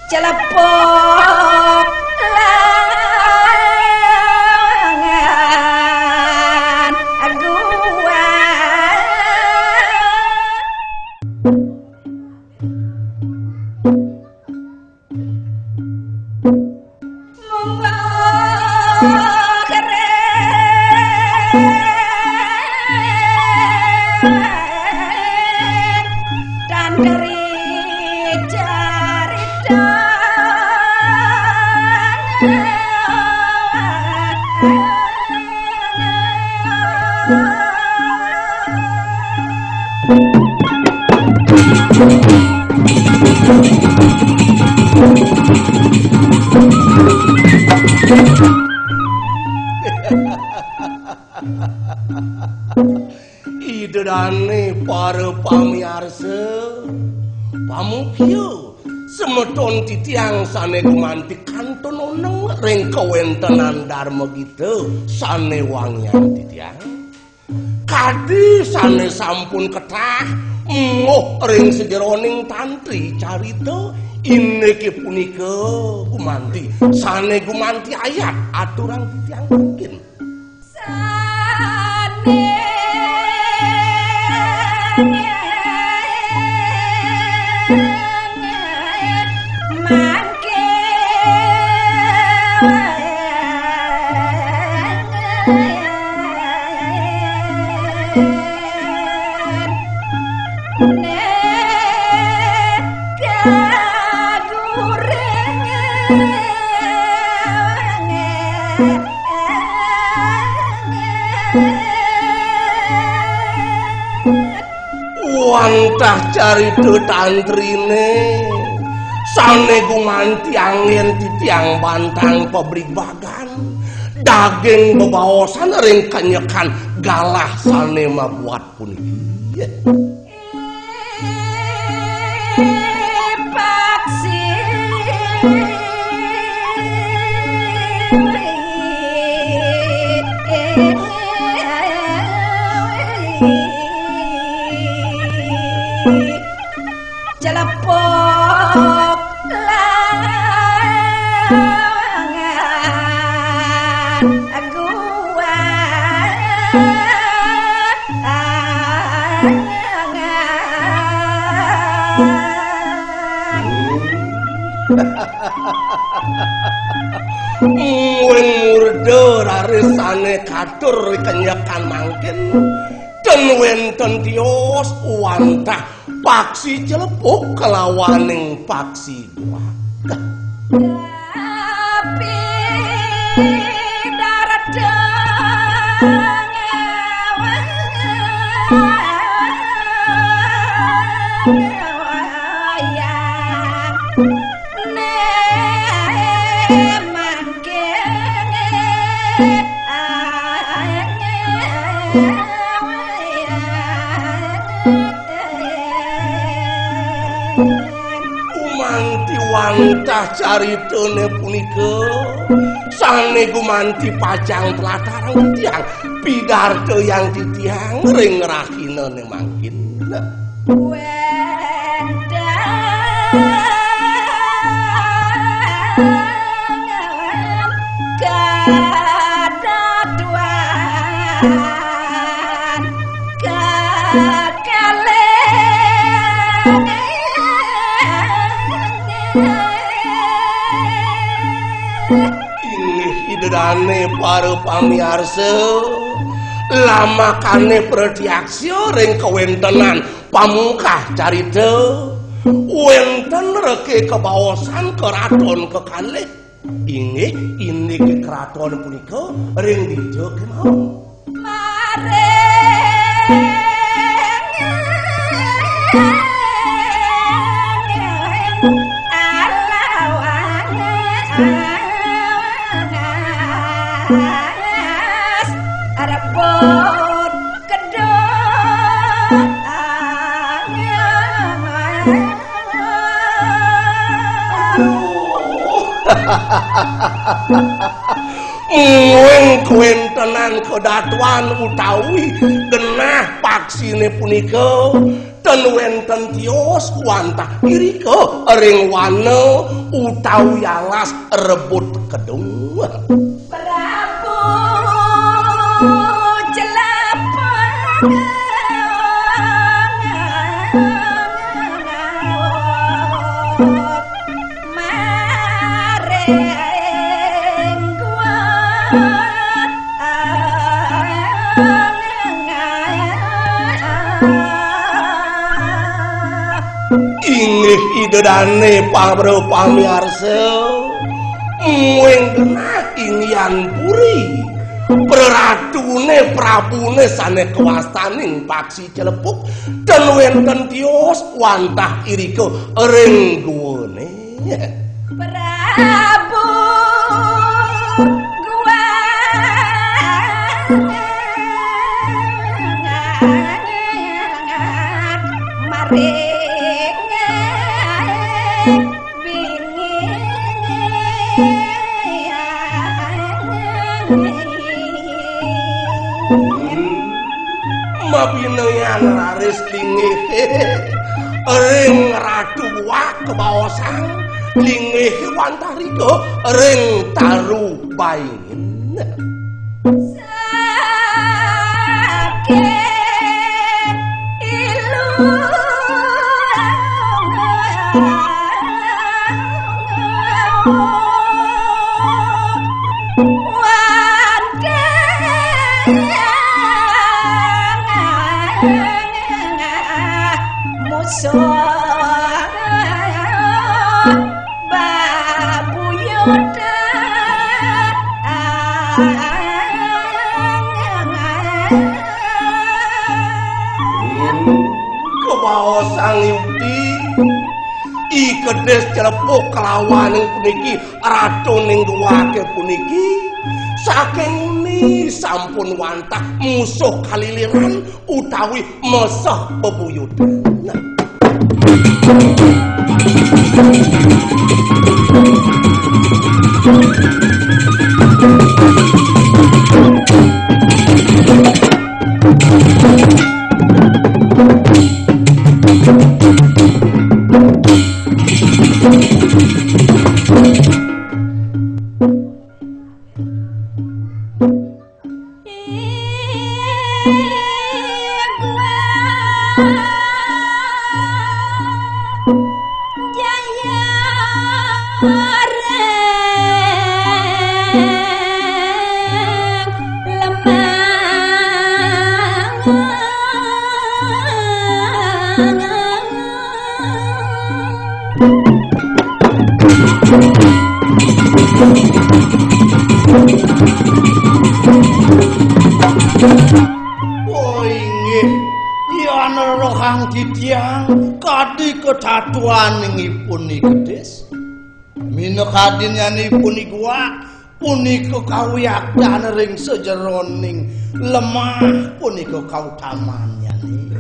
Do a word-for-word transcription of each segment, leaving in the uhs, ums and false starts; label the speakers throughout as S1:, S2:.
S1: celepok langan gua monggo keren dan dari cerita
S2: idane para pamirsa pamukya semeton titiang sane gumanti kantun oneng ring kawentenan dharma kita sane wangian titiang kadi sane sampun ketah emoh ring sejeroning tantri carita iniki punika gumanti sane gumanti ayat aturang titiang mungkin
S1: sane
S2: wantah carita tantrine sane gumanti angin titiang bantang pabrik bagan daging bebaosan ring kanyekan galah sane mabuat puniki
S1: paksi celepok langan gua
S2: muring murda rarisane katur kenyakan mangkin den wenten tios wantah paksi celepuk kelawaning paksi duaka
S1: tapi darat
S2: wantah caritane punika sane gumanti pajang telatarang tiang pidarto yang titiang ring rahinane mangkin idane para pamirsa lamakane pradyaksya ring kawentenan pamungkah carita wonten reke kebaosan keraton kekalih inggih inggih keraton punika ring dija kemawon
S1: mare Arabot kedot
S2: Muing kuwentenan kedatuan utawi genah paksine punika ten wenten tios wantah irika ring wana utawi alas rebut kedung.
S1: Prabu jelapan
S2: inggih idedane para pamirsa muing genah inian puri peratune prabune sane kewastaning paksi celepuk den wenten tios wantah irika ring guwane
S1: Prabu gua mari
S2: mabinayan raris lingih ring ratu wak kebawasan lingih wantah rika ring taru paingin
S1: sakit ilu Babu Yuda
S2: kebawa sang yudi ikedes celepuk kelawaning puniki ratuning duwake puniki saking ni sampun wantah musuh kaliliran utawi mesah bebuyudan.
S3: Kedatuaningipun Nikedes minekadinyanipun iku punika kawiyaktan ring sejeroning lemah punika kautamannyane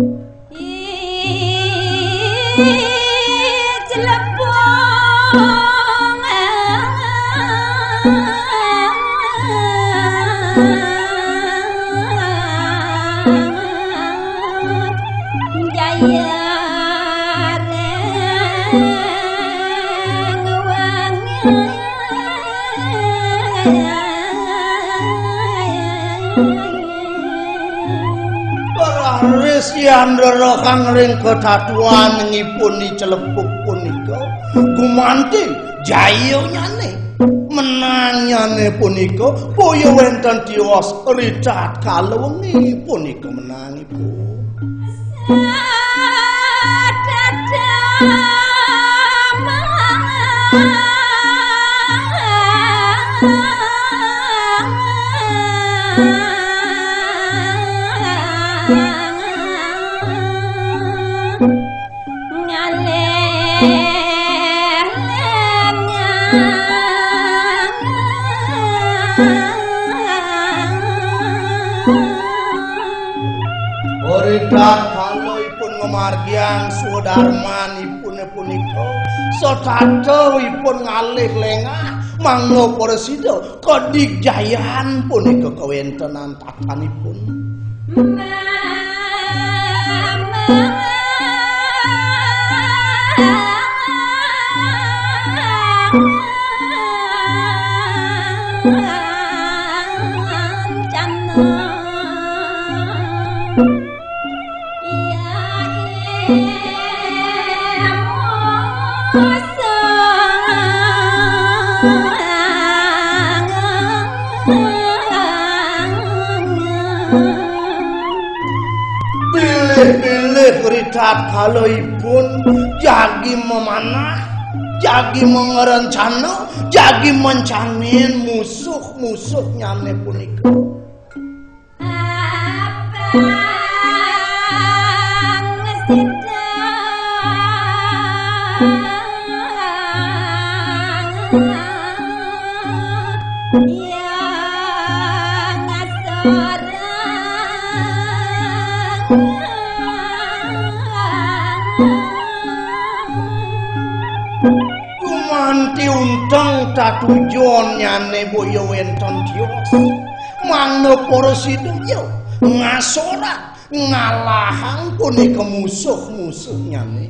S1: jelepong jaya
S3: Yandra kang ring kedatuanipun celepuk punika gumanti jayonyane menanyane punika boyo wenten tiwas ricat kalwengi punika menangipun Kaloipun ngemargiang sudarmanipun punika sadhawuhipun ngalih lengah mangga para sida kadigjayan punika kawentenan tatanipun
S1: Mama
S3: Kaloipun jagi memanah, jagi mengerencana, jagi mencanin musuh-musuh nyane punika. Tujuan nyane boyo wonten Dios mangno para sidaya ngasorak ngalahang punika musuh-musuh nyane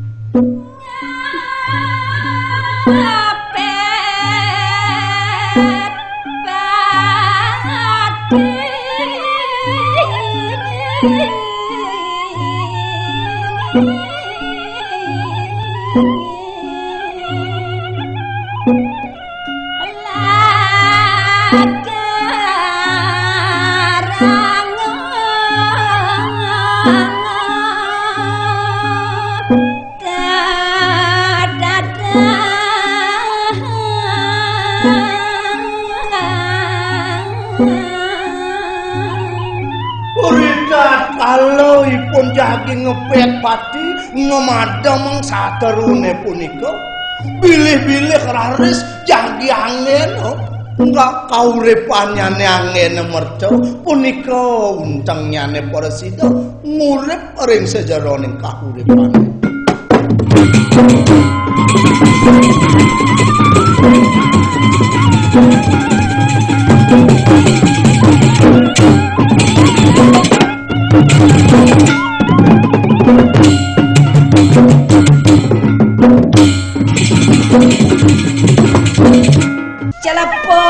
S3: jagi ngepet pati ngemadam saterune punika bilih-bilih raris jagi angin enggak kauripanyane angin merca punika untengnyane para sida ngurip ring sejaroning kauripane
S1: Celepon